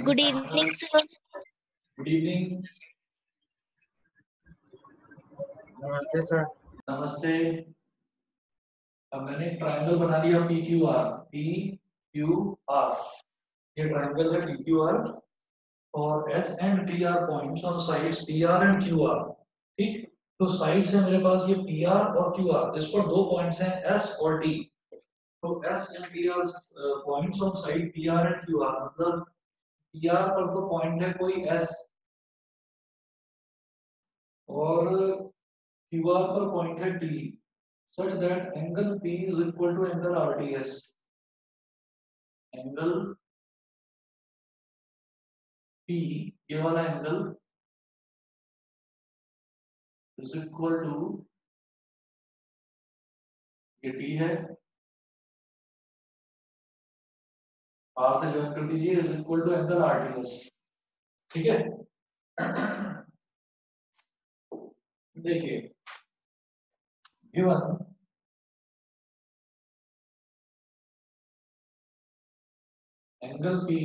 Good evening, sir. Good evening. नमस्ते sir. नमस्ते। अब मैंने एक ट्रायंगल बना लिया पी क्यू आर। ये ट्रायंगल है पी क्यू आर और S and T R points on sides P R and Q R. ठीक, तो साइड्स है मेरे पास ये पी आर और क्यू आर, इस पर दो पॉइंट्स हैं एस और टी। तो S and T R points on side P R and Q R, मतलब पी आर पर तो पॉइंट है कोई एस और क्यू आर पर पॉइंट है T, such that angle P is equal to angle RTS. Angle P, ये वाला एंगल is equal to, ये T है, R से ज्वाइन कर दीजिए, is equal to angle RTS. ठीक है। देखिए, given angle P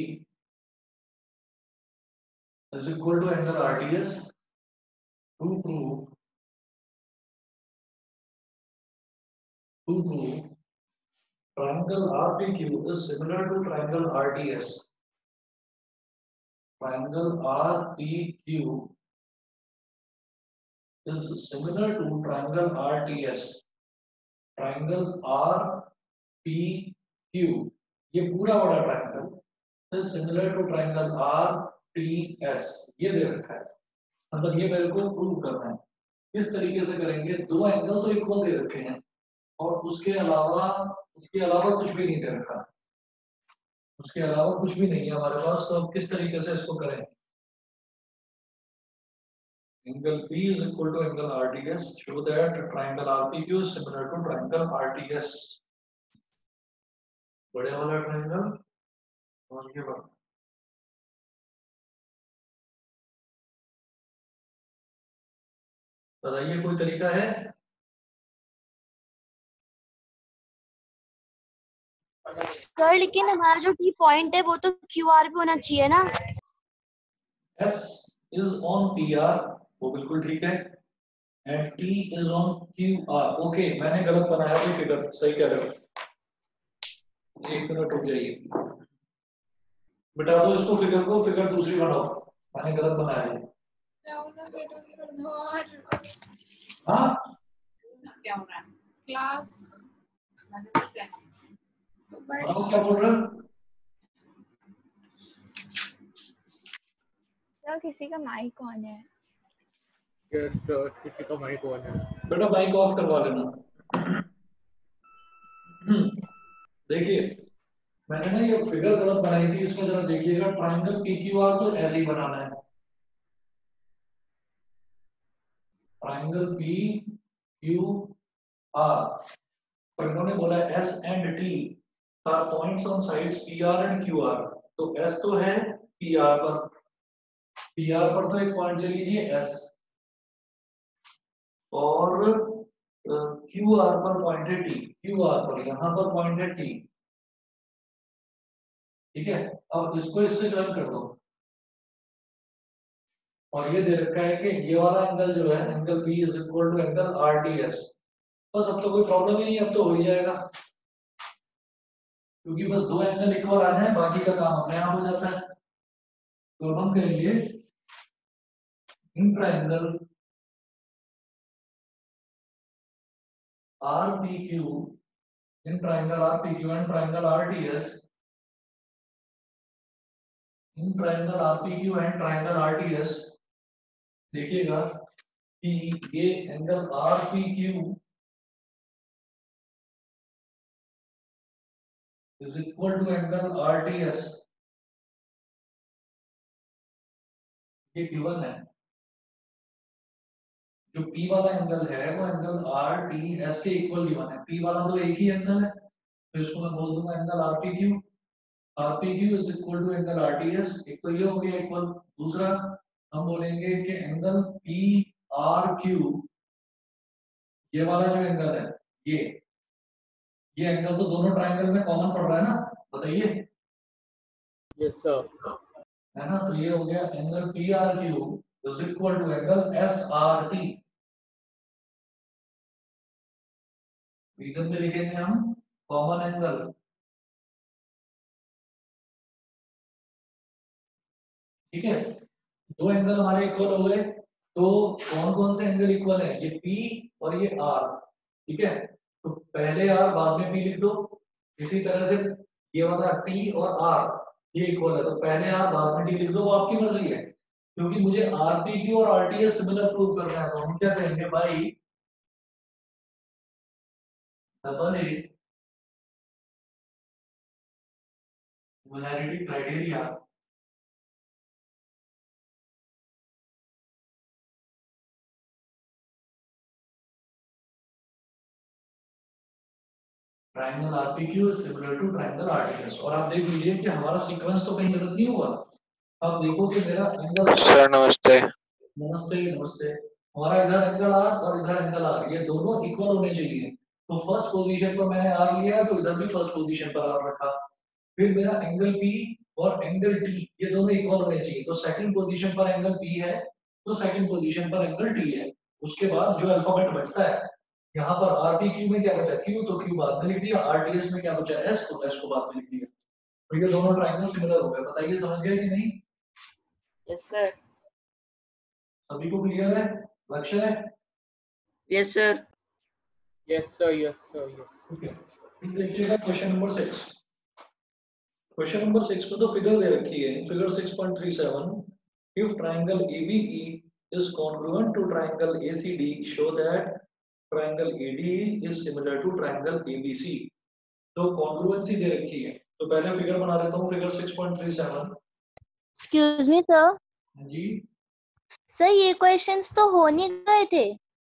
is equal to angle RTS, to prove triangle RPQ is similar to triangle RTS. Triangle RPQ is similar to triangle RTS. Triangle RPQ, ये पूरा बड़ा triangle is similar to triangle RTS, ये दे रखा है। मतलब ये मेरे को प्रूव करना है। किस तरीके से करेंगे? दो एंगल तो इक्वल दे रखे हैं और उसके अलावा कुछ भी नहीं दे रखा, उसके अलावा कुछ भी नहीं है हमारे पास। तो अब किस तरीके से इसको करें? Angle P is equal to angle RTS. Show that triangle RPQ is similar to triangle RTS. बड़े वाला ट्रायंगल और ये वाला। बताइए कोई तरीका है? सर लेकिन हमारा जो टी पॉइंट है वो तो क्यू आर पे होना चाहिए ना। S is on PR, वो बिल्कुल ठीक है, and T is on QR. Okay, मैंने गलत बनाया कोई फिगर, सही कह रहे हो। एक मिनट रुक जाइए, बिठा दो इसको, फिगर को, फिगर दूसरी बनाओ, मैंने गलत बनाया है। हाँ क्या हो रहा है क्लास? बताओ क्या बोल रहे हो? सर किसी का माइक ऑन है। यस सर, किसी का माइक ऑन है। बेटा माइक ऑफ करवा लेना। देखिए, मैंने ना ये फिगर गलत बनाई थी, इसमें जरा देखिएगा। ट्रायंगल PQR तो ऐसे ही बनाना है। ट्रायंगल PQR, पर इन्होंने बोला S and T R points on sides PR and QR। तो S तो है PR पर, PR पर तो एक पॉइंट ले लीजिए S, और QR पर पॉइंट है T। QR पर यहाँ पर पॉइंट है T। ठीक है, अब इसको इससे ज्वाइन कर दो और ये दे रखा है कि ये वाला एंगल जो है, angle P is equal to angle RTS। बस अब तो कोई प्रॉब्लम ही नहीं, अब तो हो ही जाएगा, क्योंकि बस दो एंगल इक्वल आने हैं, बाकी का काम अपने आप हो जाता है। तो हम करेंगे in triangle RPQ, in triangle RPQ and triangle RTS, in triangle RPQ and triangle RTS, देखिएगा कि ये angle RPQ is equal to angle RTS, ये गिवन है। जो P वाला एंगल है वो एंगल RTS के इक्वल गिवन है। P वाला तो एक ही एंगल है, तो इसको मैं बोल दूंगा angle RPQ। RPQ is equal to angle RTS, एक तो ये हो गया इक्वल। दूसरा हम बोलेंगे कि एंगल PRQ, ये वाला जो एंगल है, ये एंगल तो दोनों ट्रायंगल में कॉमन पड़ रहा है ना, बताइए। Yes sir. है ना, तो ये हो गया angle P R Q is equal to angle S R T. Reason में लिखेंगे हम कॉमन एंगल, ठीक है। दो एंगल हमारे इक्वल हो गए, तो कौन कौन से एंगल इक्वल है, ये P और ये R, ठीक है। तो पहले R बाद में P लिख दो, इसी तरह से ये वाला T और R ये इक्वल है, तो पहले R बाद में T लिख दो, वो आपकी मर्जी है। क्योंकि मुझे RPQ और RTS सिमिलर प्रूव करना है, तो हम क्या करेंगे भाई, double A similarity criteria triangle RPQ similar to triangle RTS. और आप देख लीजिए कि हमारा सीक्वेंस तो कहीं गलत नहीं हुआ। आप देखो कि मेरा एंगल, सर नमस्ते। नमस्ते नमस्ते, हमारा इधर एंगल आर और इधर एंगल आर ये दोनों इक्वल होने चाहिए। तो फर्स्ट पोजीशन पर मैंने आर लिया, तो इधर भी फर्स्ट पोजीशन पर आर रखा। फिर मेरा एंगल पी और एंगल टी ये दोनों इक्वल होने चाहिए, तो सेकंड पोजीशन पर एंगल पी है, तो सेकंड पोजीशन पर एंगल टी है। उसके बाद जो अल्फाबेट बचता है, यहाँ पर आरपीक्यू में क्या बचा क्यू, तो क्यू बाद में लिख दिया, आरटीएस में क्या बचा एस, तो एस को बाद में लिख दिया। तो ये दोनों ट्रायंगल सिमिलर हो गए। बताइए समझ गए कि नहीं? Yes sir. सभी को क्लियर है, लक्ष्य है? Yes sir. Yes sir, yes sir, yes sir. ठीक है, फिर देखिएगा क्वेश्चन नंबर 6। क्वेश्चन नंबर 6 में तो फिगर दे रखी है, figure 6.37, if triangle ABE is congruent to triangle ACD show that triangle ADE is similar to triangle ABC। तो कॉन्ग्रुएंसी दे रखी है, तो पहले फिगर बना लेता हूँ, फिगर 6.37। एक्सक्यूज मी सर, जी सर ये क्वेश्चंस तो हो नहीं गए थे।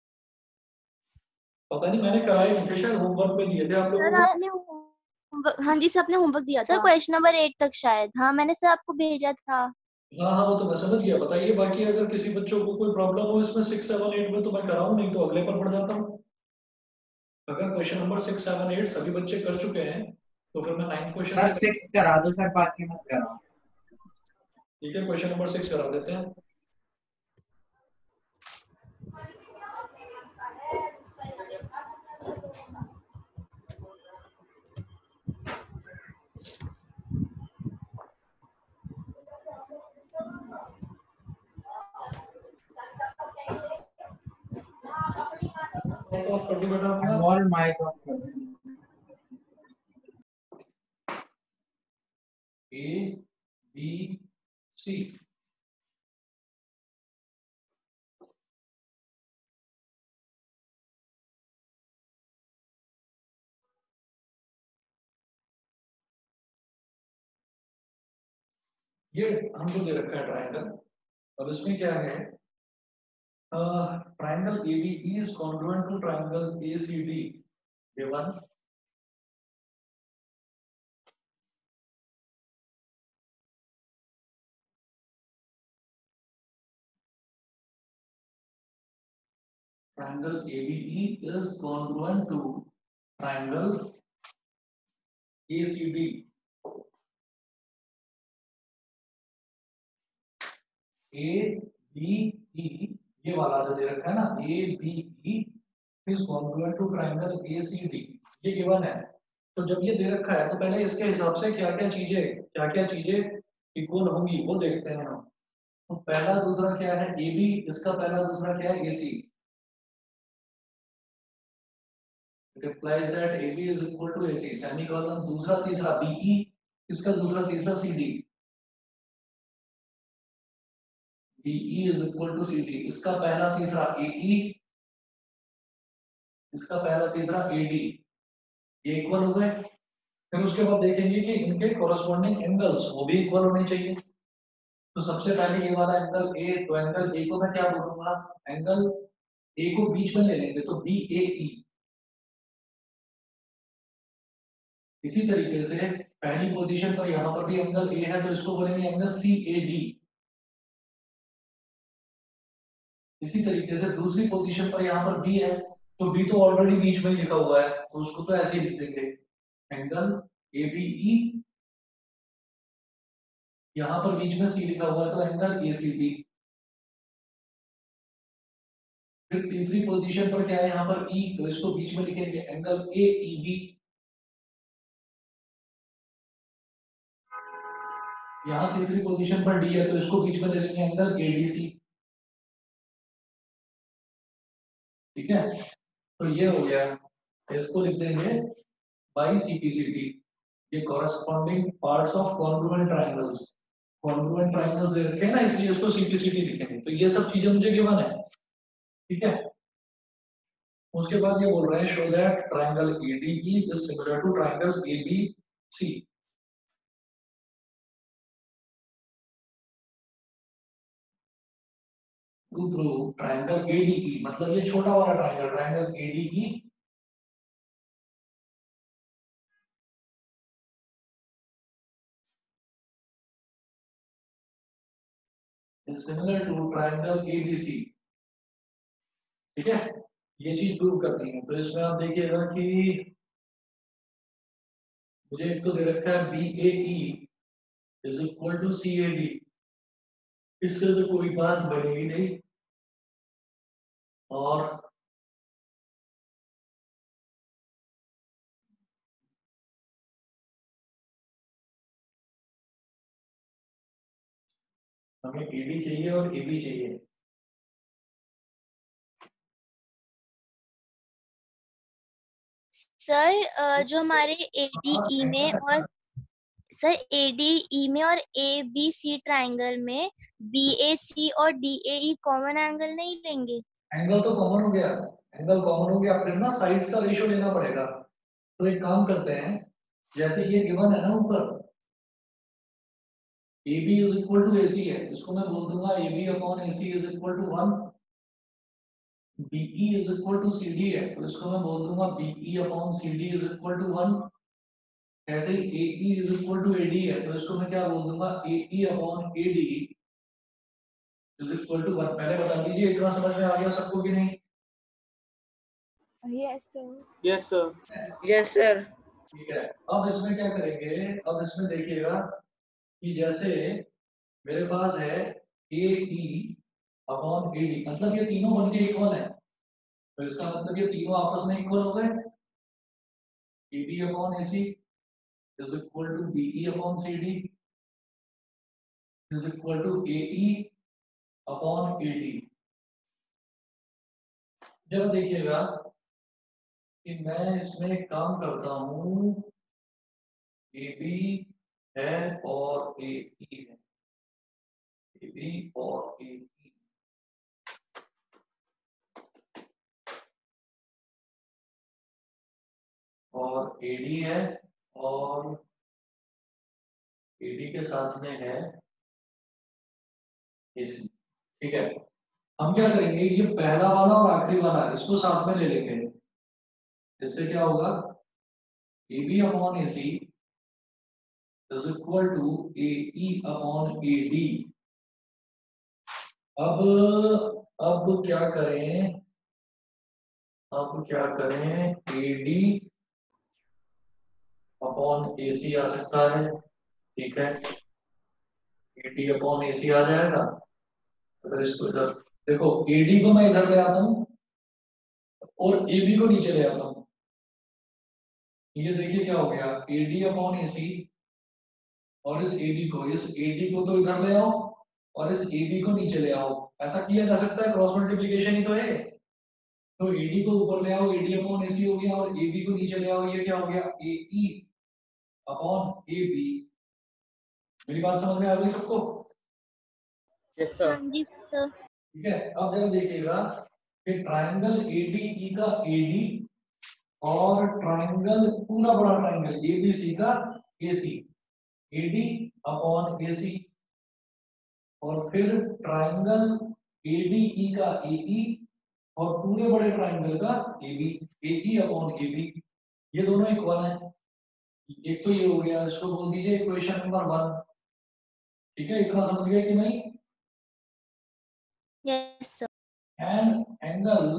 पता नहीं, मैंने कराए नहीं थे, शायद होमवर्क में दिए थे आप लोगों सर को। आपने हाँ जी सर, आपने होमवर्क दिया था सर, क्वेश्चन नंबर 8 तक शायद। हाँ मैंने सर आपको भेजा था। हाँ हाँ, वो तो मैं समझ गया। बताइए बाकी अगर किसी बच्चों को कोई प्रॉब्लम हो इसमें 6, 7, 8 में तो मैं कराऊं, नहीं तो अगले पर पढ़ जाता हूँ। अगर क्वेश्चन नंबर 6, 7, 8 सभी बच्चे कर चुके हैं, तो फिर मैं 9 क्वेश्चन सर 6 करा दो सर, बाकी मत कराओ। ठीक है, क्वेश्चन नंबर 6 करा देते हैं। ऑफ कर दो बेटा अपना। अनमोल माइक ऑफ कर दो। ए बी सी, ये हमको दे रखा है ट्रायंगल। अब इसमें क्या है, triangle ABE is congruent to triangle ACD given triangle ABE is congruent to triangle ACD। ABE ये वाला जो दे रखा है ना, ABE is congruent to triangle ACD, ये गिवन है। तो जब ये दे रखा है, तो पहले इसके हिसाब से क्या क्या चीजें इक्वल होंगी वो देखते हैं हम। तो पहला दूसरा क्या है AB, इसका पहला दूसरा क्या है AC। It implies that AB is equal to AC, semicolon. दूसरा तीसरा BE, इसका दूसरा तीसरा CD, BE is equal to CD, इसका पहला तीसरा AE, इसका पहला तीसरा AD, ये इक्वल हो गए। फिर उसके बाद देखेंगे कि इनके कॉरस्पॉन्डिंग एंगल्स वो भी इक्वल होने चाहिए। तो सबसे पहले ये वाला एंगल A, तो एंगल A को मैं क्या बोलूंगा, एंगल A को बीच में ले लेंगे, तो BAE। इसी तरीके से पहली पोजीशन पर यहाँ पर भी एंगल A है, तो इसको बोलेंगे एंगल CAD। इसी तरीके से दूसरी पोजीशन पर यहाँ पर B है, तो B तो ऑलरेडी बीच में लिखा हुआ है, तो उसको तो ऐसे ही लिख देंगे, एंगल ABE यहाँ पर बीच में सी लिखा हुआ है तो एंगल ACD। फिर तीसरी पोजीशन पर क्या है यहाँ पर E, तो इसको बीच में लिखेंगे एंगल AEB। यहाँ तीसरी पोजीशन पर D है तो इसको बीच में ले लेंगे एंगल ADC। ठीक है, तो ये हो गया, इसको लिख देंगे बाई CPCT। ये corresponding parts of congruent triangles, congruent triangles दे रखे हैं ना, इसलिए इसको CPCT लिखेंगे। तो ये सब चीजें मुझे गिवन है। ठीक है, उसके बाद ये बोल रहे हैं show that triangle ADE is similar to triangle ABC। To prove triangle ADE, मतलब ये छोटा वाला triangle, triangle ADE is similar to triangle ABC। ठीक है, ये चीज प्रूव करनी है। तो इसमें आप देखिएगा कि मुझे एक तो दे रखा है BAE is equal to CAD, इससे तो कोई बात बनेगी नहीं। और हमें AD चाहिए और AB चाहिए। सर जो हमारे ADE में और सर ADE में और ABC ट्रायंगल में BAC और DAE कॉमन एंगल नहीं लेंगे? एंगल तो कॉमन हो गया, एंगल कॉमन हो गया, फिर ना साइड्स का रेशियो लेना पड़ेगा। तो एक काम करते हैं, जैसे ये गिवन है ना ऊपर AB is equal to AC है, इसको मैं बोल दूंगा AB upon AC is equal to 1। BE is equal to CD है, तो इसको मैं बोल दूंगा BE upon CD is equal to 1। ऐसे ही AE is equal to AD है, तो इसको मैं क्या बोल दूंगा AE upon AD is equal to 1। पहले बता दीजिए इतना समझ में आ गया सबको कि नहीं? Yes, sir. Yes, sir. Yes, sir. ठीक है, अब इसमें क्या करेंगे, अब इसमें देखिएगा कि जैसे मेरे पास है AE अपॉन AD, मतलब ये तीनों बनके इक्वल है, तो इसका मतलब ये तीनों आपस में इक्वल हो गए। AB upon AC is equal to BE upon CD is equal to AE upon AD। जब देखिएगा कि मैं इसमें एक काम करता हूं, AB है और AE है, AB और AE, और AD है और AD के साथ में है AC। ठीक है, हम क्या करेंगे, ये पहला वाला और आखिरी वाला इसको साथ में ले लेंगे। इससे क्या होगा, AB upon AC is equal to AE upon AD। अब क्या करें, अब क्या करें, AD अपॉन AC आ सकता है। ठीक है, AD अपॉन AC आ जाएगा। अगर इसको इधर देखो, AD को मैं इधर ले आता हूँ और AB को नीचे ले आता हूँ। ये देखिए क्या हो गया, AD अपॉन AC, और इस AD को तो इधर ले आओ और इस AB को नीचे ले आओ। ऐसा किया जा सकता है, क्रॉस मल्टीप्लिकेशन ही तो है। तो AD को ऊपर ले आओ, AD अपॉन AC हो गया, और AB को नीचे ले आओ, ये क्या हो गया, AE अपॉन AB। मेरी बात समझ में आ गई सबको? Yes, sir. हाँ जी सर। ठीक है, अब जरा देखिएगा कि ट्रायंगल ADE का AD और ट्रायंगल, पूरा बड़ा ट्रायंगल ABC का AC, AD अपॉन AC, और फिर ट्रायंगल ADE का AE और पूरे बड़े ट्रायंगल का AB, AE अपॉन AB। ये दोनों इक्वल हैं। एक तो ये हो गया, इसको बोल दीजिए इक्वेशन नंबर 1। ठीक है, इतना समझ गए कि नहीं? Yes sir. And angle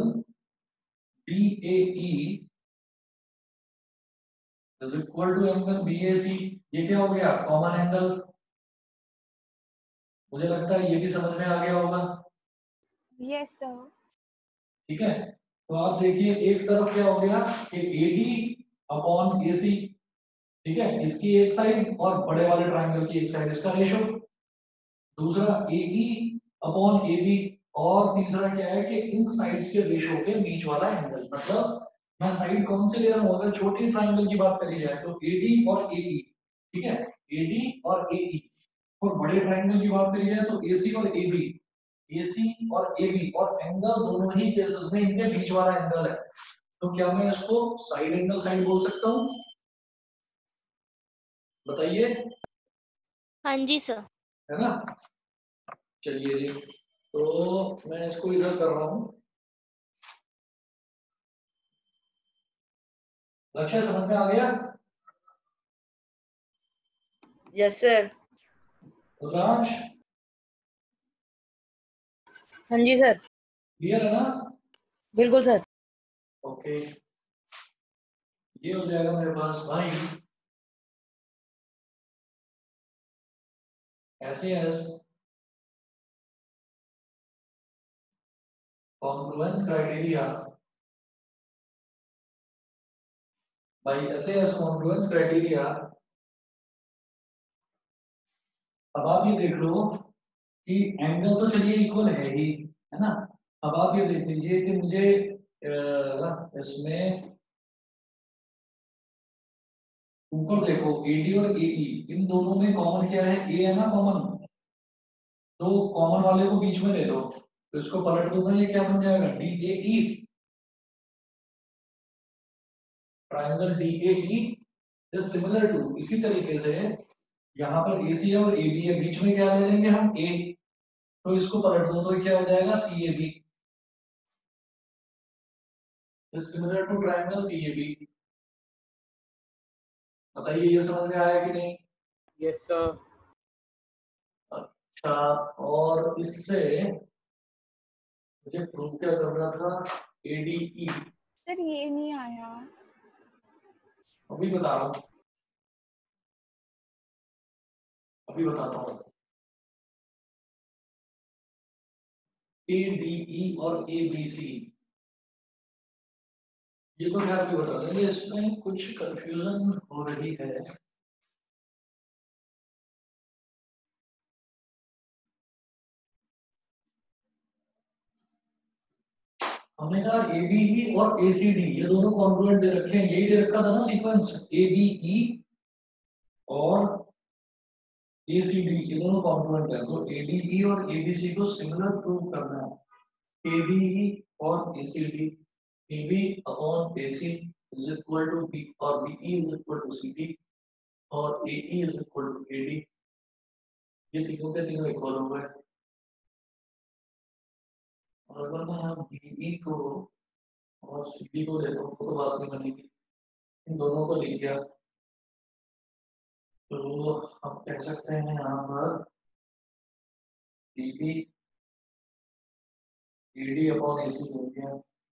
BAE is equal to angle BAC। ये क्या हो गया, कॉमन एंगल। मुझे लगता है ये भी समझ में आ गया होगा। Yes sir. ठीक है, तो आप देखिए एक तरफ क्या हो गया कि AD अपॉन AC, ठीक है, इसकी एक साइड और बड़े वाले ट्राइंगल की एक साइड, इसका रेशो। दूसरा AE अपॉन AB, और तीसरा क्या है कि इन साइड्स के रेशो के बीच वाला एंगल। मतलब मैं साइड कौन से ले रहा हूं, अगर छोटी ट्राइंगल की बात करी जाए तो AD और AE, ठीक है, AD और AE, और बड़े ट्राइंगल की बात करी जाए तो AC और AB, AC और AB, और एंगल दोनों ही केसेस में इनके बीच वाला एंगल है। तो क्या मैं इसको साइड एंगल साइड बोल सकता हूँ? बताइए, हाँ जी सर। है ना? चलिए जी, तो मैं इसको इधर कर रहा हूँ। लक्ष्य समझ में आ गया? Yes sir. रुद्रांश हाँ जी सर। क्लियर है ना? बिल्कुल सर। ओके, ये हो जाएगा मेरे पास भाई ऐसे एस कॉन्ग्रुएंस क्राइटेरिया भाई, ऐसे एस कॉन्ग्रुएंस क्राइटेरिया। अब आप ये देख लो कि एंगल तो चलिए इक्वल है ही, है ना? अब आप ये देख लीजिए कि मुझे इसमें ऊपर देखो AD और AE, इन दोनों में कॉमन क्या है? A है ना कॉमन, तो कॉमन वाले को बीच में ले लो, तो इसको पलट दो, ये क्या बन जाएगा? DAE, triangle DAE is similar to. इसी तरीके से यहाँ पर AC है और AB है, बीच में क्या ले लेंगे हम? A, तो इसको पलट दो तो क्या हो जाएगा? CAB is similar to triangle CAB। बताइए ये समझ में आया कि नहीं? Yes sir. अच्छा, और इससे मुझे प्रूव क्या करना था? ADE, सर ये नहीं आया। अभी बता रहा हूँ, अभी बताता हूँ। ADE और ABC, ये तो खैर अभी बता देंगे, इसमें कुछ कंफ्यूजन हो रही है। हमने कहा ABE और ACD ये दोनों कॉन्ग्रुएंट दे रखे हैं, यही दे रखा था ना सीक्वेंस, ABE और ACD ये दोनों कॉन्ग्रुएंट है, तो ADE और ABC को सिमिलर प्रूव करना है। ABE और ACD, AB upon AC is equal to B, और BE is equal to CD, और AE is equal to AD, ये तीनों के तीनों इक्वल हो गए। और अगर मैं यहाँ BE को और CD को लेता हूँ तो बात नहीं बनेगी, इन दोनों को ले लिया तो हम कह सकते हैं यहाँ पर DB AD अपॉन AC हो गया।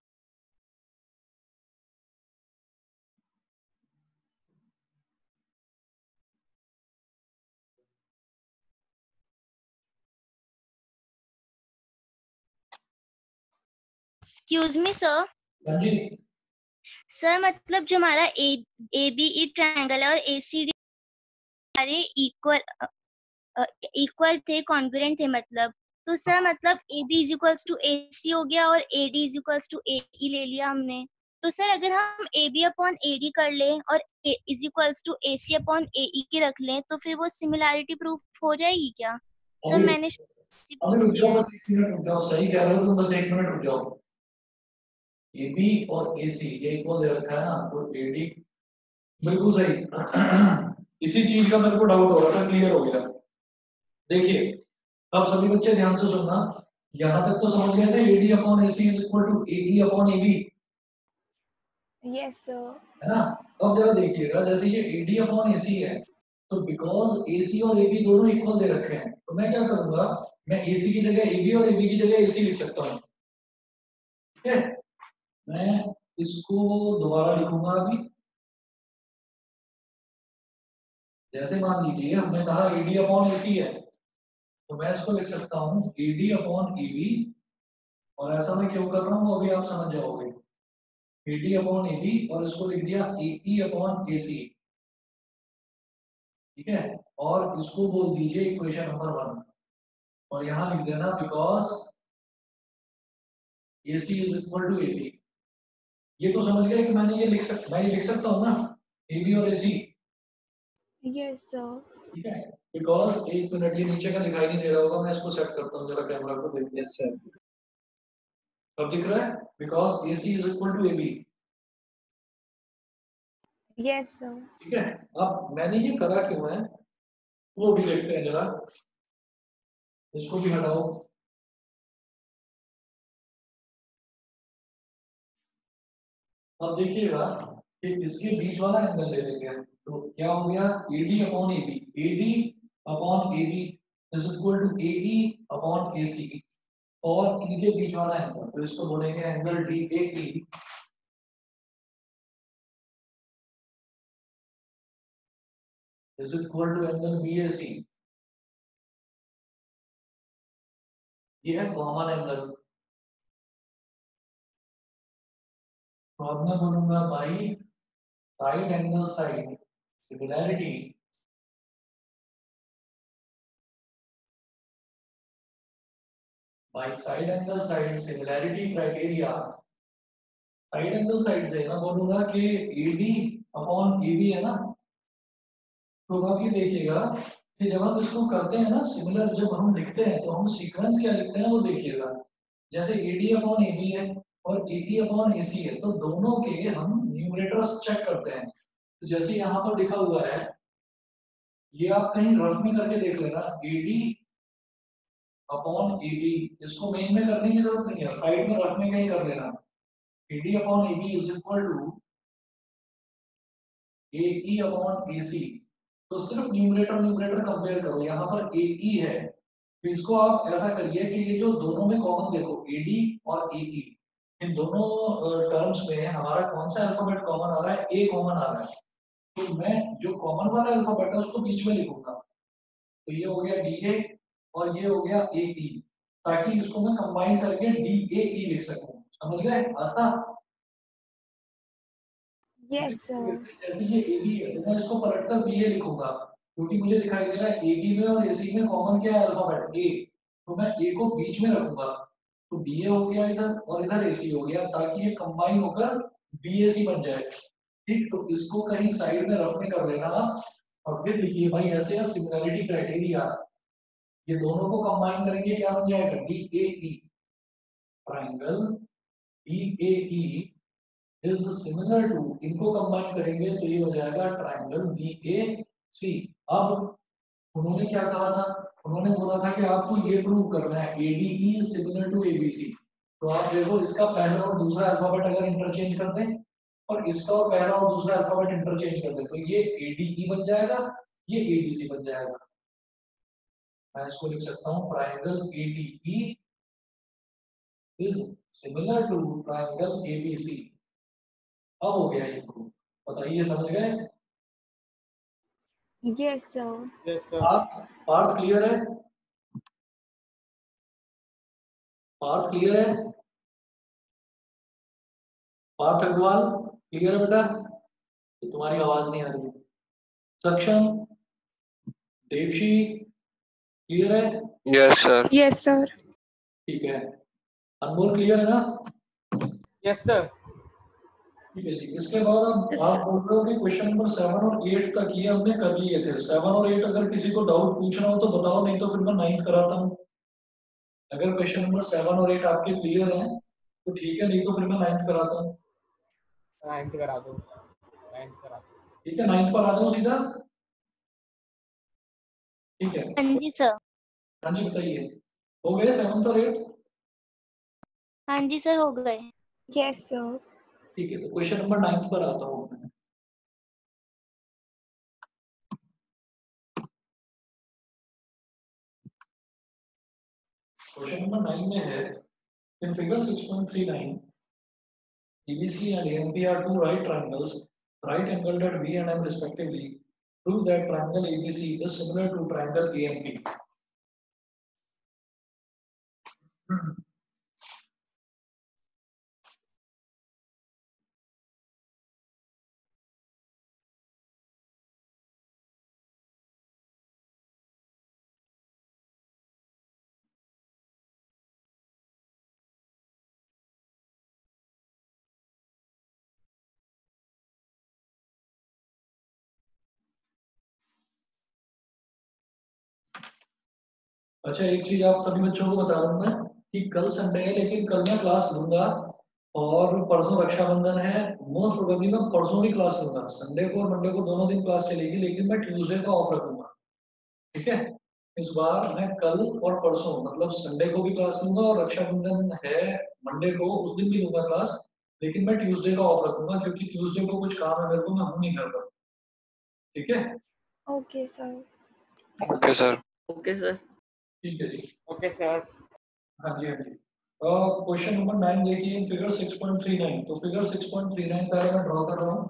Excuse me sir. हाँ जी, सर मतलब जो हमारा ABE ट्रायंगल है और ACD सारे इक्वल थे, कॉन्ग्रुएंट थे मतलब, तो सर मतलब AB is equals to AC हो गया और AD is equals to AE ले लिया हमने। तो सर अगर हम AB अपॉन AD कर लें और is equals to AC upon AE की रख लें तो फिर वो सिमिलैरिटी प्रूफ हो जाएगी क्या? सर अभी मैंने अभी रुक जाओ, बस 1 मिनट रुक जाओ, सही कह रहे हो तुम, बस 1 मिनट रुक जाओ। AB और AC ये इक्वल दे रखा है ना, तो AD बिल्कुल सही। इसी चीज का मेरे को डाउट हो रहा था, क्लियर हो गया। देखिए अब सभी बच्चे ध्यान से सुनना, यहाँ तक तो समझ गए थे AD upon AC is equal to AE upon AB, yes sir. है ना? अब जरा देखिएगा, जैसे ये AD अपॉन AC है, तो बिकॉज AC और AB दोनों इक्वल दे रखे हैं, तो मैं क्या करूंगा, मैं AC की जगह AB और AB की जगह AC लिख सकता हूँ। ठीक है, मैं इसको दोबारा लिखूंगा अभी। जैसे मान लीजिए हमने कहा AD अपॉन AC है, तो मैं इसको लिख सकता हूँ AD अपॉन AB, और ऐसा मैं क्यों कर रहा हूँ अभी आप समझ जाओगे। AD अपॉन AB और इसको लिख दिया AE अपॉन AC, ठीक है, और इसको बोल दीजिए इक्वेशन नंबर 1, और यहाँ लिख देना because AC is equal to AB। ये तो समझ गए कि मैं ये लिख सकता हूँ ना AB और AC, Yes, sir. ठीक है। बिकॉज एक मिनट, ये नीचे का दिखाई नहीं दे रहा होगा, मैं इसको सेट करता हूँ जरा कैमरा को देखिए। Yes sir. अब दिख रहा है because AC is equal to AB, Yes, sir. ठीक है। अब मैंने ये करा क्यों है वो भी देखते हैं जरा, इसको भी हटाओ। अब देखिएगा कि इसके बीच वाला एंगल ले लेंगे, तो क्या हो गया AD upon AB, AD upon AB is equal to AE upon AC, और इनके बीच वाला एंगल, तो इसको बोलेंगे angle DAE is equal to angle BAC। ये है कॉमन एंगल, तो अब मैं बोलूंगा by side angle side similarity by side angle side similarity criteria. Side angle side से मैं बोलूंगा कि AD अपॉन AB है ना, तो अब ये देखिएगा कि जब हम इसको करते हैं ना सिमिलर, जब हम लिखते हैं तो हम सीक्वेंस क्या लिखते हैं वो देखिएगा। जैसे AD अपॉन AB है और AE अपॉन AC है, तो दोनों के हम न्यूमरेटर्स चेक करते हैं। तो जैसे यहाँ पर लिखा हुआ है, ये आप कहीं रफ में करके देख लेना, AD अपॉन AB, इसको मेन में करने की जरूरत नहीं है, साइड में रफ में कहीं कर लेना। AD upon AB is equal to AE upon AC, तो सिर्फ न्यूमरेटर कंपेयर करो, यहाँ पर AE है, तो इसको आप ऐसा करिए कि ये जो दोनों में कॉमन देखो AD और AE, इन दोनों टर्म्स में हमारा कौन सा अल्फाबेट कॉमन आ रहा है, A कॉमन आ रहा है, तो मैं जो कॉमन वाला अल्फाबेट है उसको बीच में लिखूंगा, तो ये हो गया DA और ये हो गया AE, ताकि इसको मैं कंबाइन करके DAE लिख सकूं। समझ गए आस्था? Yes, sir. जैसे ये AB है तो मैं इसको पलटकर BA लिखूंगा, क्योंकि मुझे दिखाई दे रहा है AB में और AC में कॉमन क्या है अल्फाबेट A, तो मैं A को बीच में रखूंगा, तो BA हो गया इधर और इधर AC हो गया, ताकि ये कंबाइन होकर BAC बन जाए। ठीक, तो इसको कहीं साइड में रफ में कर लेना और फिर लिखिए भाई ऐसे सिमिलरिटी क्राइटेरिया, ये दोनों को कंबाइन करेंगे क्या बन जाएगा DAE, triangle DAE is similar to, इनको कंबाइन करेंगे तो ये हो जाएगा ट्राइंगल BAC। अब उन्होंने क्या कहा था, उन्होंने बोला था कि आपको ये प्रूव करना है ADE सिमिलर टू ABC, तो आप देखो इसका पहला और दूसरा अल्फाबेट अगर इंटरचेंज कर दें और इसका और पहला और दूसरा अल्फाबेट इंटरचेंज कर दें, तो ये ADE बन जाएगा, ये ABC बन जाएगा। मैं इसको लिख सकता हूँ triangle ADE is similar to triangle ABC। अब हो गया ये प्रूफ, बताइए समझ गए? Yes, sir. Yes, sir. Parth clear है? पार्थ क्लियर है? पार्थ अग्रवाल क्लियर है बेटा? तो तुम्हारी आवाज नहीं आ रही। सक्षम, देवशी क्लियर है? Yes, sir. Yes, sir. ठीक है। अनमोल क्लियर है ना? Yes, sir. ठीक है जी। इसके बाद आप बोल रहे हो कि क्वेश्चन नंबर 7 और 8 तक ये हमने कर लिए थे। 7 और 8 अगर किसी को डाउट पूछना हो तो बताओ, नहीं तो फिर मैं 9th कराता हूँ। अगर क्वेश्चन नंबर 7 और 8 आपके क्लियर हैं तो ठीक है, नहीं तो फिर मैं 9th कराता हूँ। 9th करा दो, 9th करा दो। ठीक है, 9th पर आ जाओ सीधा। ठीक है, हाँ जी सर। हाँ जी बताइए, हो गए 7th और 8th? हाँ जी सर हो गए। Yes, sir. ठीक है, तो क्वेश्चन नंबर 9th पर आता हूँ मैं। क्वेश्चन नंबर 9 में है, in figure 6.39 ABC and ANB are two right triangles, right angled at B and M respectively. Prove that triangle ABC is similar to triangle ANB. अच्छा, एक चीज आप सभी बच्चों को बता रहा हूँ मैं कि कल संडे है, लेकिन कल मैं क्लास लूंगा और परसों रक्षाबंधन है। मोस्ट प्रोबेबली मैं परसों भी क्लास लूंगा। संडे को और मंडे को दोनों दिन क्लास चलेगी, लेकिन मैं ट्यूसडे का ऑफ रखूंगा। ठीक है, इस बार मैं कल और परसों मतलब संडे को भी क्लास लूंगा और रक्षाबंधन है मंडे को, उस दिन भी लूंगा क्लास, लेकिन मैं ट्यूसडे का ऑफ रखूंगा क्योंकि ट्यूसडे को कुछ काम है मेरे को, मैं हूं नहीं घर पर। ठीक है, Okay, sir. Okay sir. Okay sir. ठीक है जी। Okay sir. हाँ जी, हाँ जी। क्वेश्चन नंबर 9 देखिए, फिगर 6.39। तो फिगर 6.39 पहले मैं ड्रॉ कर रहा हूँ।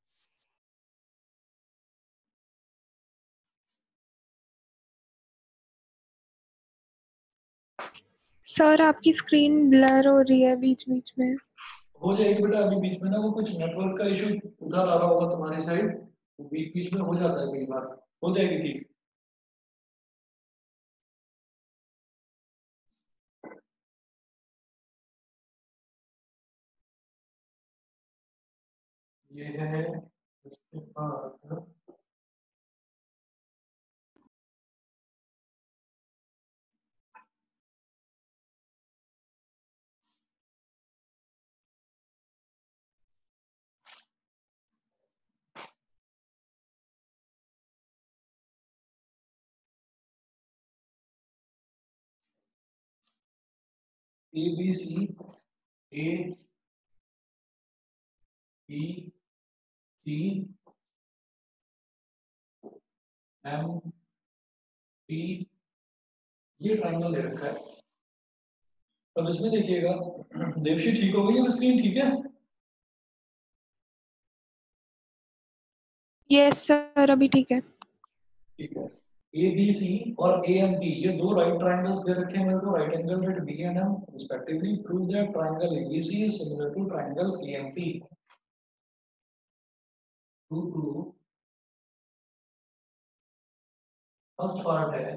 सर आपकी स्क्रीन ब्लर हो रही है बीच बीच में। हो जाएगी बेटा, अभी बीच में ना वो कुछ नेटवर्क का इशू उधर आ रहा होगा तुम्हारी साइड, बीच बीच में हो जाता है कई बार। हो जाएगी ठीक। ये है इसके बाद A B C, A B C M P, ये ट्रायंगल ले रखा है। अब इसमें देखिएगा, देवशी ठीक हो गई है, स्क्रीन ठीक है? यस सर, अभी ठीक है। ठीक है। ए बी सी और ए एम पी, ये दो राइट ट्रायंगल्स दे रखे हैं मेरे को, right angle with B and M respectively. Prove that triangle ABC is similar to triangle AMP. To prove, first part है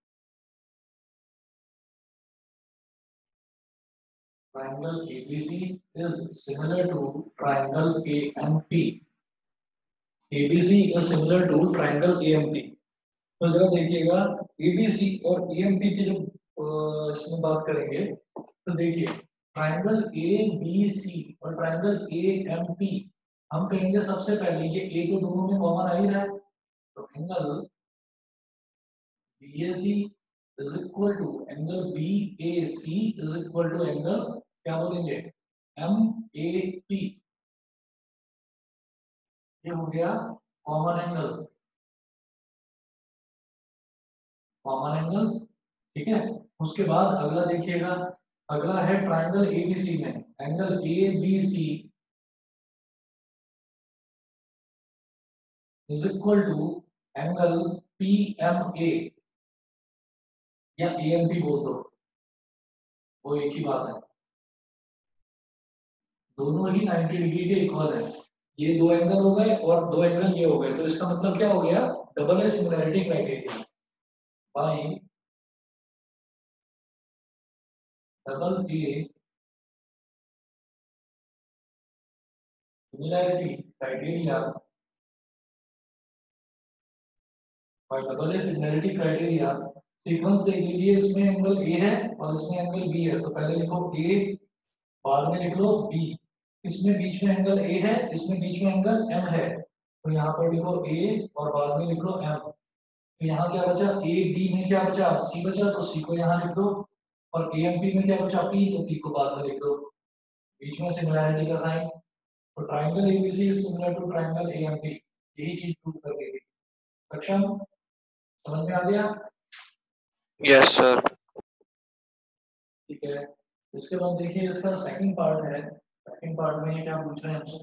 triangle ABC is similar to triangle AMP. ABC is similar to triangle AMP. तो जरा देखिएगा, ABC और AMP की जब इसमें बात करेंगे तो देखिए, ट्रायंगल ए बी सी और ट्रायंगल ए एम पी, हम कहेंगे सबसे पहले ये ए तो दोनों में कॉमन आ ही रहा है, तो angle B A C is equal to angle B A C is equal to angle, क्या बोलेंगे, एम ए पी। ये हो गया कॉमन एंगल, कॉमन एंगल। ठीक है, उसके बाद अगला देखिएगा, अगला है ट्रायंगल एबीसी में angle A B C is equal to angle P M A या ए एम पी बोल दो, वो एक ही बात है, दोनों ही 90 डिग्री के इक्वल है। ये दो एंगल हो गए और दो एंगल ये हो गए, तो इसका मतलब क्या हो गया, double A similarity criteria by double A similarity criteria, और double A similarity criteria. Sequence देख लीजिए, इसमें एंगल ए है और इसमें एंगल बी है, तो पहले लिखो ए, बाद में लिख लो बी। इसमें बीच में एंगल ए है, इसमें बीच में एंगल एम है, तो यहाँ पर लिखो ए और बाद में लिख लो एम। तो यहाँ क्या बचा, ए बी में क्या बचा, सी बचा, तो सी को यहाँ लिख दो, और ए एम पी में क्या बचा, पी, तो पी को बाद में लिख दो, बीच में सिमिलैरिटी का साइन। तो triangle ABC is similar to triangle AMP, यही चीज प्रूव कर दी गई। सक्षम, समझ में आ गया? Yes sir. ठीक है, इसके बाद देखिए इसका सेकंड पार्ट है। सेकंड पार्ट में ये क्या पूछ रहे हैं हमसे,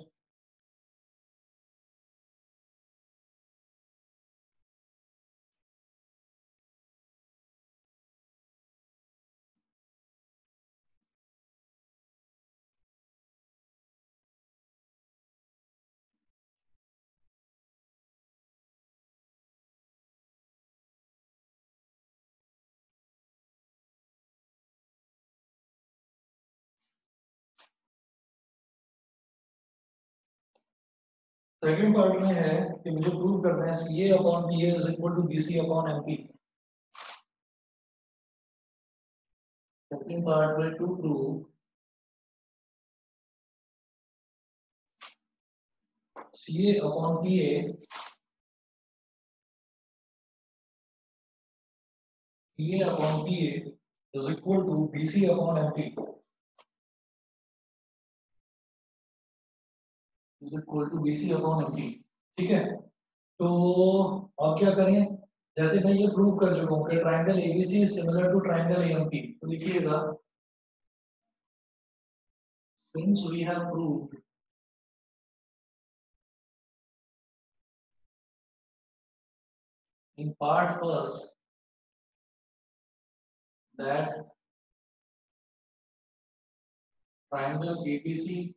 सेकंड पार्ट में है कि मुझे प्रूव करना है CA upon PA is equal to BC upon MP। Second part में to prove CA upon PA upon PA is equal to BC upon MP is equal to BC upon MP। ठीक है, तो अब क्या करें, जैसे मैं ये प्रूव कर चुका हूँ कि triangle ABC is similar to triangle AMP, तो लिखिएगा since we have proved in part first that triangle ABC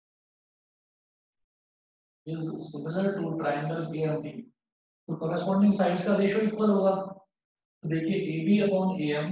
is similar to triangle AMP, तो corresponding sides का रेशियो इक्वल होगा। तो देखिए AB अपॉन AM,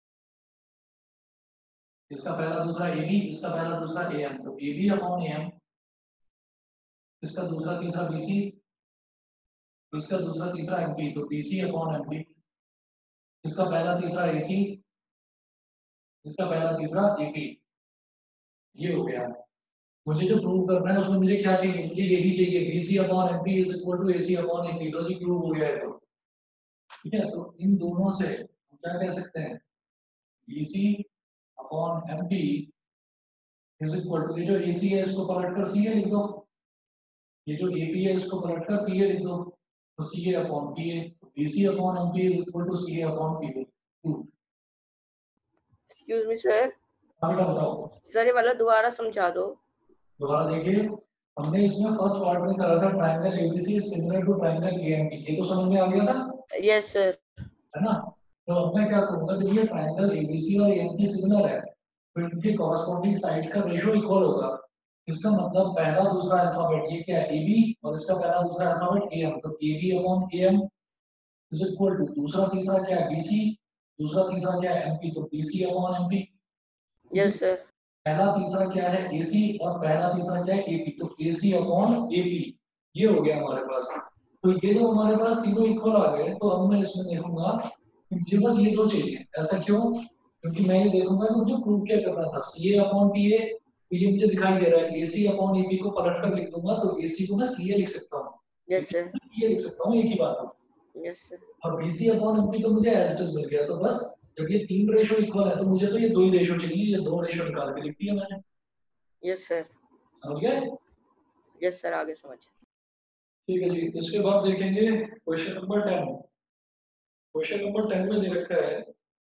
इसका पहला दूसरा AB, इसका पहला दूसरा AM, तो AB अपॉन AM, इसका दूसरा तीसरा BC, इसका दूसरा तीसरा MP, तो BC अपॉन MP, इसका पहला तीसरा AC, इसका पहला तीसरा AP। ये हो गया। मुझे जो प्रूव करना है उसमें मुझे क्या चाहिए, मुझे ये भी चाहिए BC upon MP is equal to AC upon AP, तो जी प्रूव हो गया है। तो ठीक है, तो इन दोनों से हम क्या कह सकते हैं, BC upon MP is equal to, ये जो AC है इसको पलट कर CA लिख दो, ये जो AP है इसको पलट कर PA लिख दो, तो CA upon PA, BC upon MP is equal to CA upon PA। Excuse me sir, हाँ बेटा बताओ, सर ये वाला दोबारा समझा दो। दोबारा देखिए, हमने इसमें फर्स्ट पार्ट में करा था triangle ABC is similar to triangle AMP, ये तो समझ में आ गया था, यस सर। है ना। तो अब मैं क्या करूंगा, जब ये ट्रायंगल ABC और AMP सिमिलर है तो इनके कॉरस्पॉन्डिंग साइड्स का रेशियो इक्वल होगा। इसका मतलब पहला दूसरा अल्फाबेट ये क्या है AB, और इसका पहला दूसरा अल्फाबेट AM, तो AB upon AM is equal to दूसरा तीसरा क्या है BC, दूसरा तीसरा क्या है MP, तो BC upon MP। Yes sir. पहला तीसरा क्या है AC और पहला तीसरा क्या है AP, तो AC अपॉन AP। ये हो गया हमारे पास। तो ये जब हमारे पास तीनों इक्वल आ गए तो अब मैं इसमें देखूंगा कि मुझे बस ये दो चाहिए। ऐसा क्यों? क्योंकि मैं ये देखूंगा कि मुझे प्रूव क्या करना था, CA अपॉन PA, तो ये मुझे दिखाई दे रहा है AC अपॉन AP को पलट कर लिख दूंगा, तो AC को मैं CA लिख सकता हूँ, यस सर। PA लिख सकता हूँ, एक ही बात है। Yes sir. और BC अपॉन MP तो मुझे एज इट इज मिल गया। तो बस जब ये तीन रेशो इक्वल है तो मुझे तो ये दो ही रेशो चाहिए, ये दो रेशो निकाल के लिख दिया मैंने। Yes sir. समझ गए? यस सर, आगे समझ। ठीक है जी, इसके बाद देखेंगे क्वेश्चन नंबर 10। क्वेश्चन नंबर 10 में दे रखा है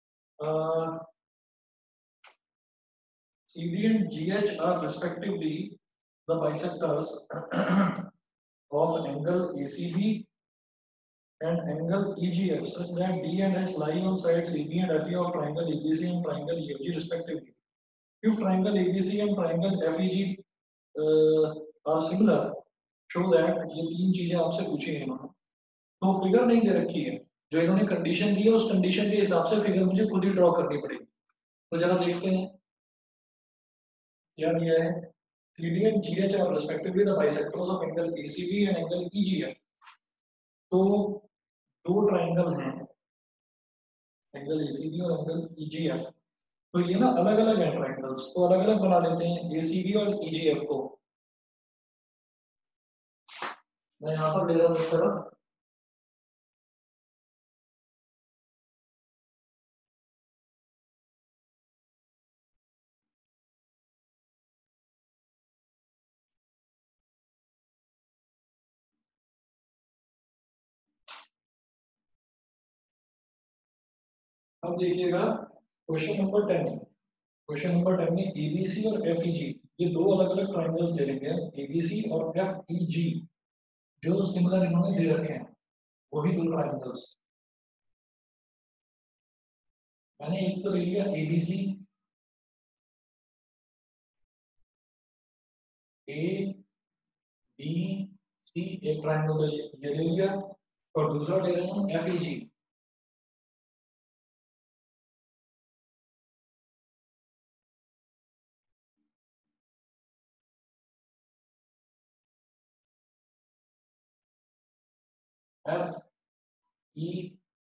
CD and GH are respectively the bisectors of angle ACB and angle EGF such that D and H lie on sides AB and FE of triangle ABC and triangle EFG respectively. If triangle ABC and triangle FEG are similar, show that ये तीन चीजें आपसे पूछी हैं इन्होंने। तो figure नहीं दे रखी है, जो इन्होंने कंडीशन दी है उस कंडीशन के हिसाब से फिगर मुझे खुद ही ड्रॉ करनी पड़ेगी। तो जरा देखते हैं क्या दिया है। CD and GH are respectively the bisectors of angle ACB and angle EGF। तो दो ट्राइंगल हैं, एंगल ACB और एंगल EGF, तो ये ना अलग अलग है ट्राइंगल्स, तो अलग अलग बना लेते हैं ACB और EGF को। मैं यहाँ पर ले रहा हूँ इस तरह, अब देखिएगा क्वेश्चन नंबर 10। क्वेश्चन नंबर 10 में ABC और FEG ये दो अलग अलग ट्राइंगल्स ले लेंगे, ABC और FEG जो सिमिलर इन्होंने दे रखे हैं, वही दो ट्राइंगल्स। मैंने एक तो ले लिया ABC, ABC एक ट्राइंगल ये ले लिया, और दूसरा ले रहे हैं FEG। ई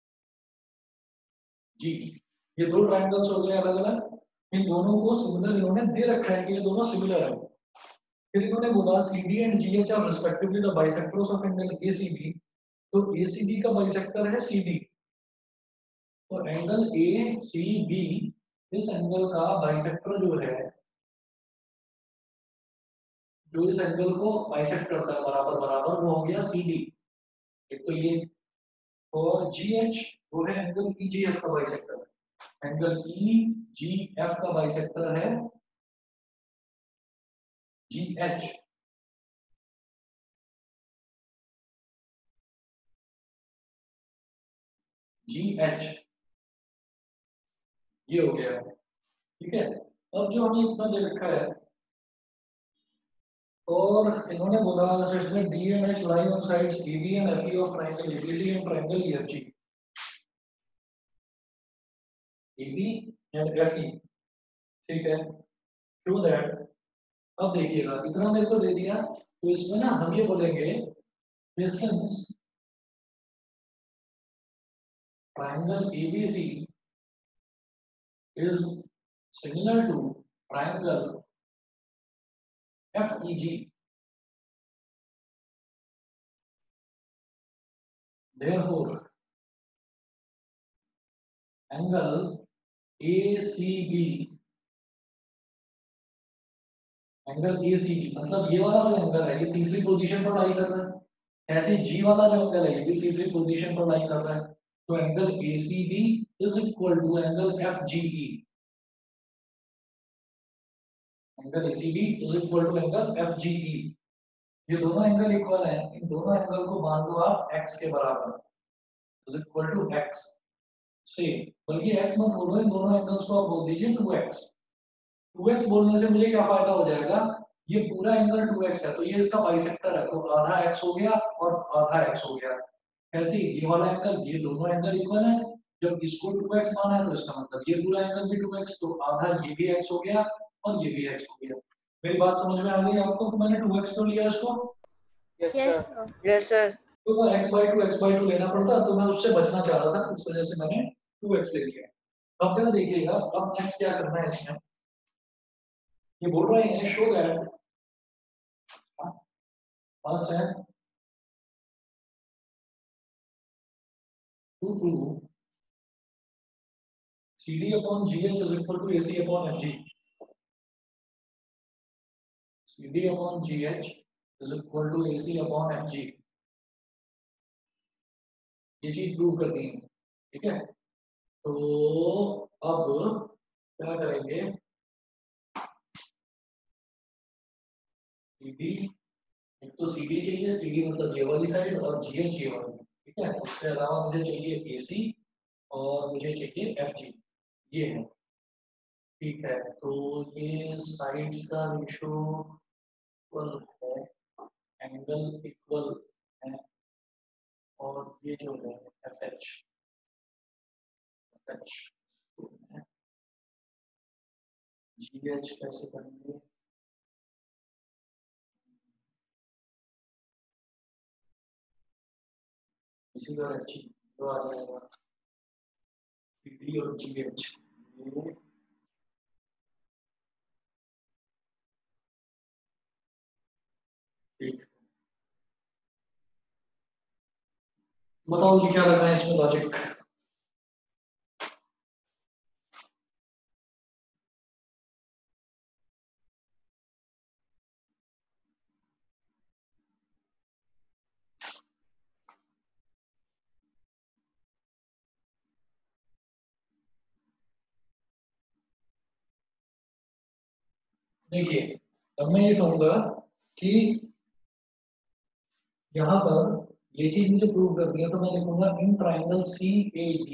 जी, ये दो ट्रायंगल्स हो गए अलग अलग। इन दोनों को सिमिलर इन्होंने दे रखा है कि ये दोनों सिमिलर है। फिर इन्होंने बोला CD and GH are respectively the bisectors of angle ACB। तो ACB का बाइसेक्टर है CD, तो एंगल ACB इस एंगल का बाइसेक्टर जो है, जो इस एंगल को बाइसेक्ट करता है बराबर बराबर, वो हो गया CD। एक तो ये, और GH वो है एंगल EGF का बाइसेक्टर। एंगल EGF का बाइसेक्टर है GH। GH ये हो गया, ठीक है। अब जो हमें इतना दे रखा है, और इन्होंने बोला इसमें D and H lie on sides AB and FE of triangle ABC and triangle EFG। AB and FE, ठीक है। Show that, अब देखिएगा इतना मेरे को दे दिया, तो इसमें ना हम ये बोलेंगे distance triangle ABC is similar to triangle FEG। Therefore, angle ACB, angle ACB मतलब ये वाला जो एंगल है ये तीसरी पोजीशन पर लाई कर रहा है। ऐसे G वाला जो एंगल है ये भी तीसरी पोजीशन पर लाई कर रहा है। तो angle ACB is equal to angle FGE। Angle ACB is equal to angle FGE। ये दोनों एंगल इक्वल हैं, इन दोनों एंगल को मान लो आप x के बराबर, इज इक्वल टू x से, बल्कि x मत बोलो, इन दोनों एंगल्स को आप बोल दीजिए 2x। 2x बोलने से मुझे क्या फायदा हो जाएगा, ये पूरा एंगल 2x है तो ये इसका बाइसेक्टर है, तो आधा x हो गया और आधा x हो गया। ऐसे ही ये वाला एंगल, ये दोनों एंगल इक्वल है, जब इसको 2x माना है तो इसका मतलब ये पूरा एंगल भी 2x, तो आधा ये भी x हो गया और ये भी x हो गया। मेरी बात समझ में आ गई आपको? तो मैंने 2x तो लिया इसको, Yes, Yes, sir. sir. Yes, sir. तो मैं x/2 लेना पड़ता, तो मैं उससे बचना चाह रहा था, इस वजह से मैंने 2x ले लिया। अब जरा देखिएगा, अब नेक्स्ट क्या करना है इसमें, ये बोल रहे हैं शो दैट फर्स्ट है to prove CD upon GH is equal to AC upon FG। CD upon GH is equal to AC upon FG, ये चीज प्रूव करनी है, ठीक है। तो अब क्या करेंगे, CD, एक तो CD चाहिए, CD मतलब ये वाली साइड, और GH ये वाली, ठीक है। उसके अलावा मुझे चाहिए AC और मुझे चाहिए FG, ये है, ठीक है। तो ये साइड्स का रेशो इक्वल है, एंगल इक्वल है, और ये जो है FH GH कैसे करेंगे, इसी का FG तो आ जाएगा CD और GH, ये ठीक। बताओ जी क्या रखना है इसमें लॉजिक। देखिए, अब मैं ये कहूंगा कि यहाँ पर ये चीज मुझे प्रूव करनी है, तो मैं लिखूंगा in triangle CAD,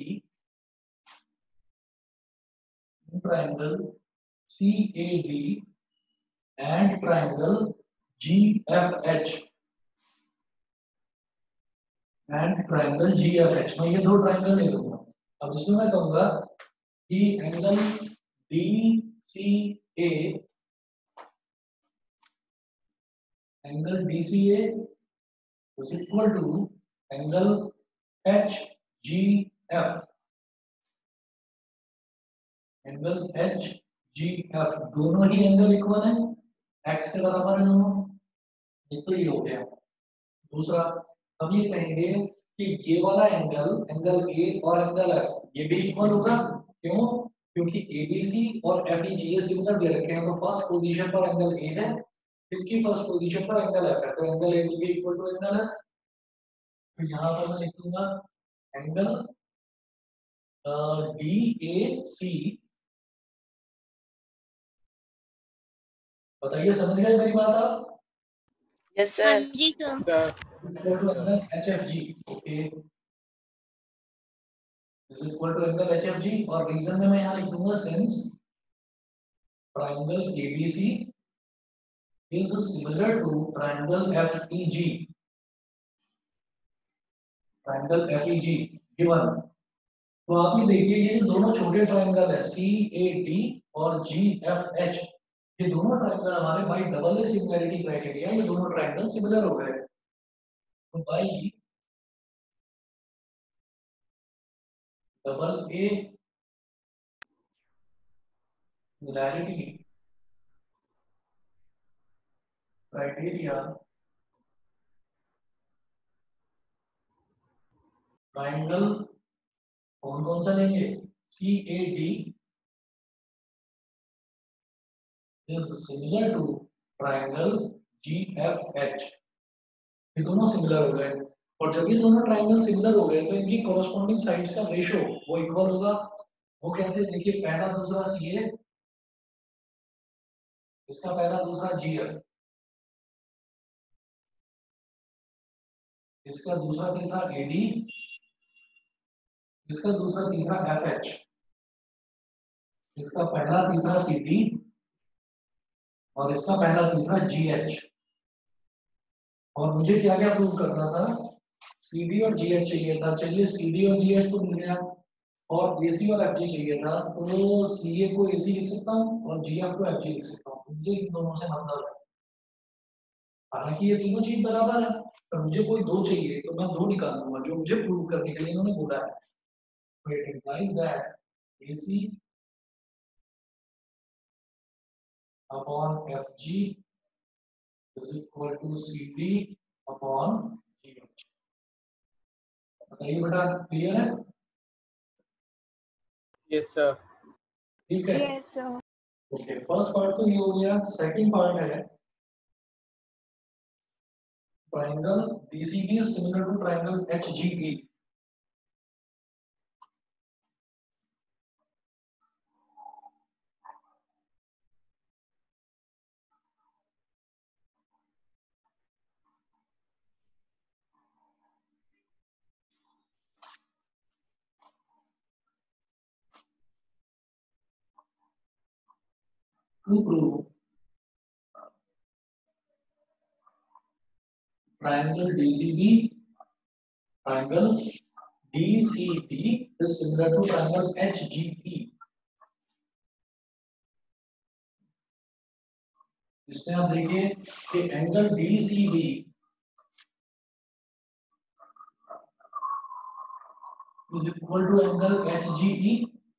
in triangle CAD and triangle GFH and triangle GFH, मैं ये दो ट्राइंगल ले लूंगा। अब इसमें मैं कहूंगा कि angle DCA, angle DCA is equal to angle HGA G F, angle H G F, दोनों ही एंगल इक्वल है, एक्स के बराबर है दोनों, ये तो ये हो गया। दूसरा हम ये कहेंगे कि ये वाला एंगल, एंगल ए और एंगल एफ, ये भी इक्वल होगा। क्यों? क्योंकि एबीसी और एफईजी ये सिमिलर दे रखे हैं, तो फर्स्ट पोजीशन पर एंगल ए है, इसकी फर्स्ट पोजीशन पर एंगल एफ है, तो angle A will be equal to angle F. तो यहाँ पर मैं लिख दूंगा एंगल डी ए सी। बताइए समझ गए मेरी बात आप? यस हाँ सर। जी sir. Sir HFG, okay, is equal to angle HFG। और रीजन में मैं यहाँ लिख दूंगा since triangle ABC is similar to triangle FEG, triangle FEG given। तो आप ये देखिए, ये जो दोनों छोटे ट्रायंगल है CAD और GFH, ये दोनों ट्रायंगल हमारे by double A similarity criteria, ये दोनों ट्रायंगल सिमिलर हो गए। तो by double A similarity criteria, triangle कौन कौन सा लेंगे? CAD is similar to triangle GFH, ये दोनों सिमिलर हो गए। और जब ये दोनों ट्रायंगल सिमिलर हो गए तो इनकी कॉरस्पॉन्डिंग साइड्स का रेशो वो इक्वल होगा। वो कैसे? देखिए, पहला दूसरा CA, इसका पहला दूसरा GF, इसका दूसरा तीसरा AD, इसका दूसरा तीसरा FH, इसका पहला तीसरा CD और इसका पहला तीसरा GH। और मुझे क्या क्या प्रूव करना था? CD और GH चाहिए था, चलिए CD और GH तो मिल गया, और AC और FG चाहिए था, तो CA को AC लिख सकता हूँ और GF को FG लिख सकता हूँ। मुझे इन दोनों से मतलब है, हालांकि ये तीनों चीज बराबर है, पर मुझे कोई दो चाहिए, तो मैं दो निकाल लूंगा जो मुझे प्रूव करने के लिए इन्होंने बोला है। तो it implies that AC upon FG is equal to CD upon GH। बताइए बेटा, क्लियर है? Yes sir. ठीक है, yes sir. Okay, first part तो ये हो गया। सेकंड पार्ट है triangle DCB is similar to triangle HGE। To prove triangle DCB, triangle DCB is similar to triangle HGE। इसमें आप देखिए कि angle DCB is equal to angle HGE,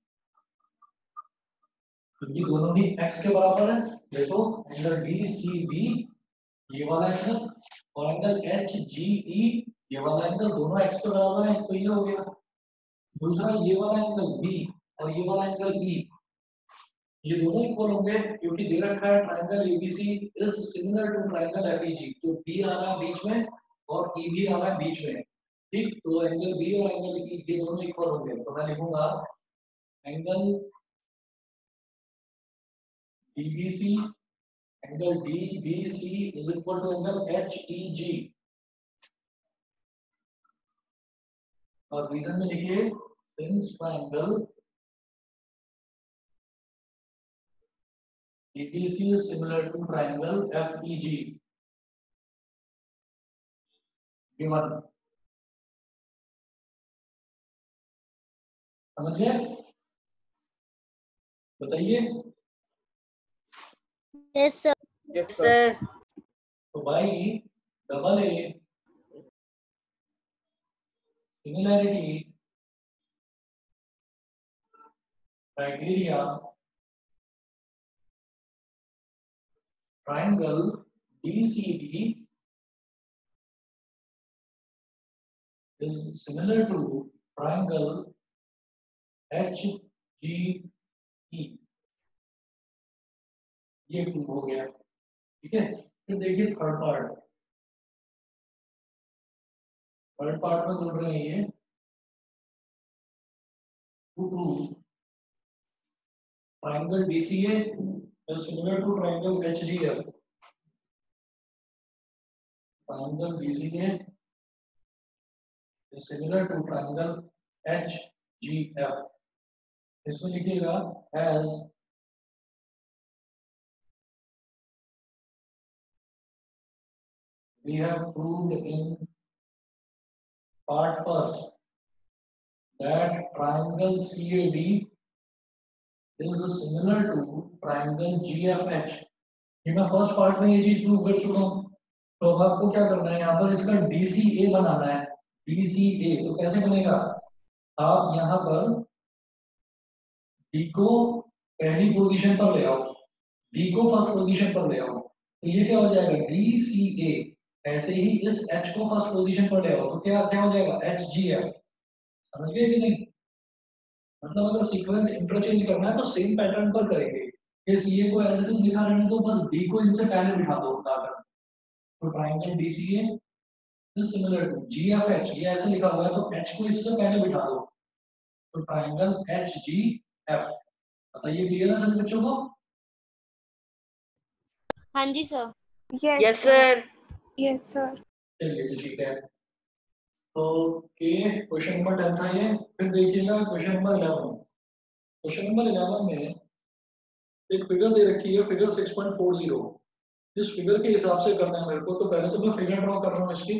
क्योंकि दोनों ही x के बराबर है। देखो, एंगल DCB ये वाला एंगल और एंगल HGE ये वाला एंगल, दोनों x के बराबर है, तो ये हो गया। दूसरा ये वाला एंगल B और ये वाला एंगल E, ये दोनों इक्वल होंगे, क्योंकि दे रखा है triangle ABC is similar to triangle FEG, तो B आ रहा है बीच में और E भी आ रहा है बीच में। ठीक, तो एंगल B और एंगल E ये दोनों इक्वल होंगे, तो मैं लिखूंगा angle DBC, angle DBC is equal to angle HEG। और रीजन में लिखिए since triangle DBC is similar to triangle FEG given। समझ गए? बताइए। Yes sir. Yes sir. Sir. तो by double A similarity criteria triangle DCD is similar to triangle HGE। ये प्रूव हो गया, ठीक है। फिर देखिए थर्ड पार्ट में बोल रहे हैं ये to prove triangle DCA is similar to triangle HGF। triangle DCA is similar to triangle HGF। इसमें लिखिएगा as we have proved in part first that triangle CAD is similar to triangle GFH। ये मैं first part में ये चीज prove कर चुका हूँ। तो अब आपको क्या करना है, यहाँ पर इसका DCA बनाना है। DCA तो कैसे बनेगा, आप यहाँ पर D को पहली पोजीशन पर ले आओ, D को फर्स्ट पोजीशन पर ले आओ, तो ये क्या हो जाएगा DCA। ऐसे ही इस H को फर्स्ट पोजीशन पर ले आओ तो क्या क्या हो जाएगा HGF। समझ गए कि नहीं? मतलब अगर सीक्वेंस इंटरचेंज करना है तो सेम पैटर्न पर करेंगे। ये CA को एज इट इज दिखा रहे हैं तो बस D को इनसे पहले बिठा दो उठाकर। तो triangle DCA is similar to GFH, ये ऐसे लिखा हुआ है तो H को इससे पहले बिठा दो, तो ट्रायंगल HGF। बताइए क्लियर है सभी बच्चों को? हाँ जी sir. Yes sir. Yes sir. चलिए जी ठीक है। तो के क्वेश्चन नंबर 10 था ये। फिर देखिएगा क्वेश्चन नंबर 11। क्वेश्चन नंबर 11 में एक फिगर दे रखी है, फिगर 6.40। इस फिगर के हिसाब से करना है मेरे को। तो पहले तो मैं फिगर ड्रॉ कर रहा हूँ इसकी।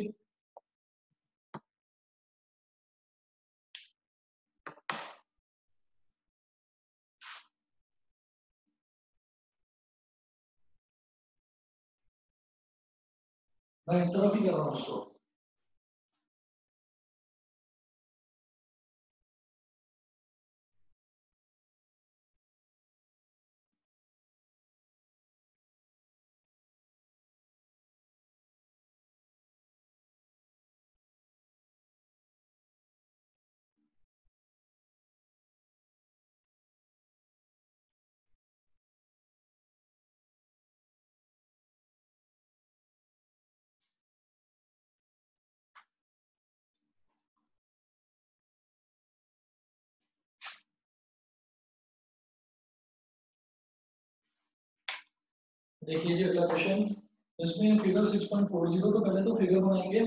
मैं इस तरफ ही कर रहा हूँ इसको। देखिए जी अगला क्वेश्चन, इसमें फिगर 6.40 तो पहले तो फिगर बनाएंगे।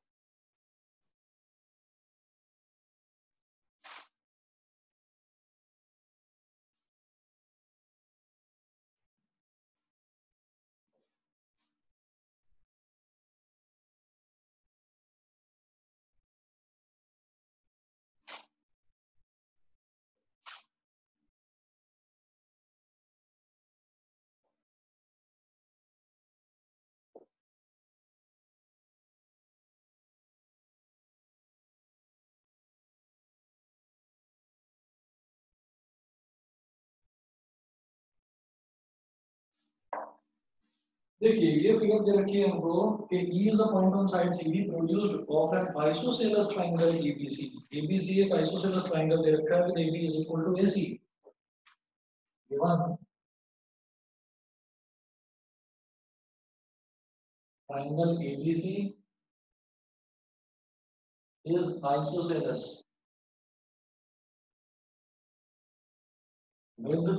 देखिए ये फिगर दे रखी है हमको कि E is a point on side CD produced of an isosceles triangle ABC। ABC एक isosceles triangle दे रखा है with AB is equal to AC। given triangle ABC is isosceles with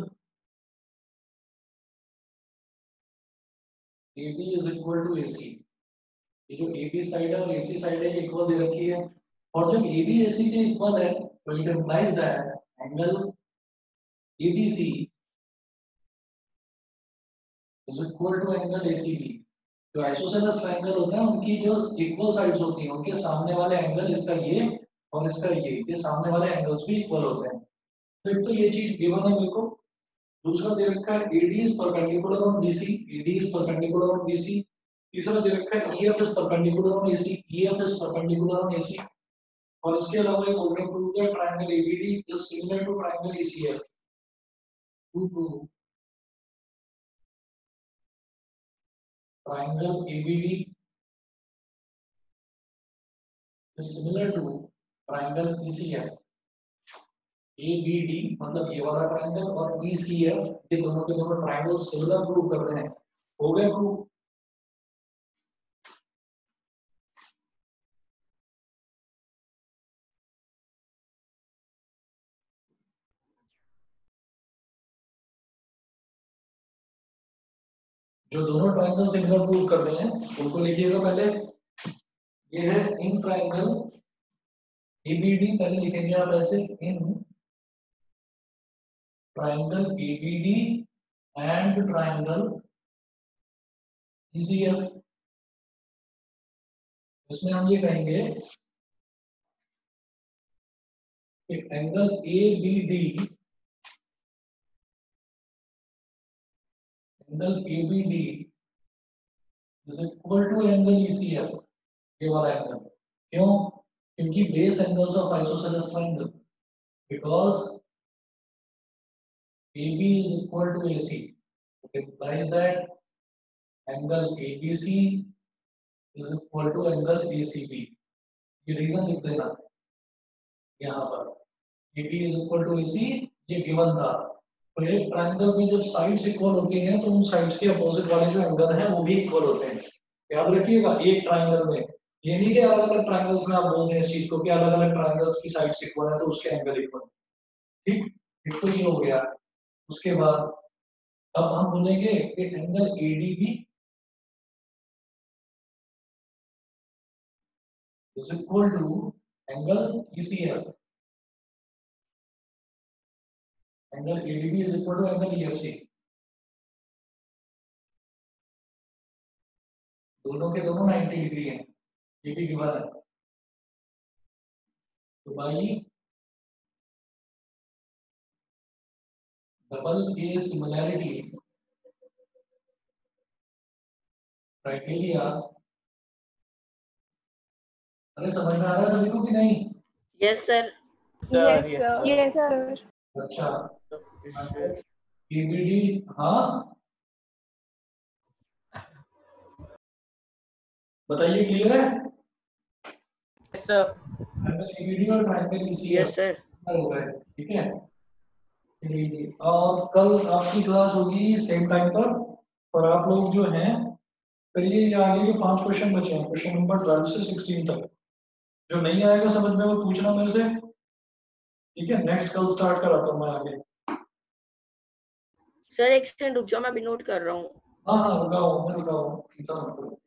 AB is equal to AC। ये जो AB side है और AC side है equal दे रखी है, और जब AB AC के इक्वल है तो it implies that angle ABC is equal to angle ACB। जो आइसोसेलेस ट्रायंगल होता है उनकी जो इक्वल साइड्स होती हैं उनके सामने वाले एंगल इसका ये और इसका ये सामने वाले एंगल्स भी इक्वल होते हैं। तो एक तो ये चीज गिवन है मेरे को। दूसरा दे रखा है AD is perpendicular on BC, AD is perpendicular on BC। तीसरा दे रखा है EF is perpendicular on AC, EF is perpendicular on AC। और इसके अलावा एक बोल रहे हैं prove that triangle ABD is similar to triangle ECF। to prove triangle ABD is similar to triangle ECF. ABD मतलब ये वाला ट्राइंगल और ECF ये दोनों के दोनों ट्राइंगल सिमिलर प्रूव कर रहे हैं. हो गया प्रूव? जो दोनों ट्राइंगल सिमिलर प्रूव कर रहे हैं उनको लिखिएगा पहले. ये है इन ट्राइंगल ABD, पहले लिखेंगे आप ऐसे in triangle ABD and triangle ECF. इसमें हम ये कहेंगे कि angle ABD is equal to angle ECF. ये वाला एंगल क्यों? क्योंकि base angles of isosceles triangle, because AB is equal to AC. It implies that angle ABC is equal to angle ACB. ये रीजन लिख देना यहाँ पर. AB is equal to AC ये गिवन था. तो एक ट्राइंगल में जब साइड्स इक्वल होती हैं तो उन साइड्स के अपोजिट वाले जो एंगल हैं वो भी इक्वल होते हैं. याद रखिएगा, एक ट्राइंगल में ये नहीं कि अलग अलग ट्राइंगल्स में आप बोलते हैं इस चीज को कि अलग अलग ट्राइंगल्स की साइड्स इक्वल है तो उसके एंगल इक्वल. ठीक, एक तो ये हो गया. उसके बाद अब हम बोलेंगे कि angle ADB is equal to angle ECF. Angle ADB is equal to angle EFC. दोनों के दोनों 90 डिग्री हैं, ये भी गिवन है. तो by double A similarity criteria. अरे समझ में आ रहा है सभी को कि नहीं? Yes sir. Yes, sir. अच्छा, ABD हाँ बताइए, क्लियर है? Yes, sir. एंगल ABD और ट्रायंगल ECF यस सर. हो गए. ठीक है, चलिए जी. और कल आपकी क्लास होगी सेम टाइम पर, और आप लोग जो हैं करिए ये आगे के 5 क्वेश्चन बचे हैं, क्वेश्चन नंबर 12 से 16 तक. जो नहीं आएगा समझ में वो पूछना मेरे से. ठीक है, नेक्स्ट कल स्टार्ट कराता हूँ मैं आगे. सर एक सेकंड रुक जाओ, मैं अभी नोट कर रहा हूँ. हाँ हाँ रुका हूँ, मैं रुका हूँ, चिंता मत करो.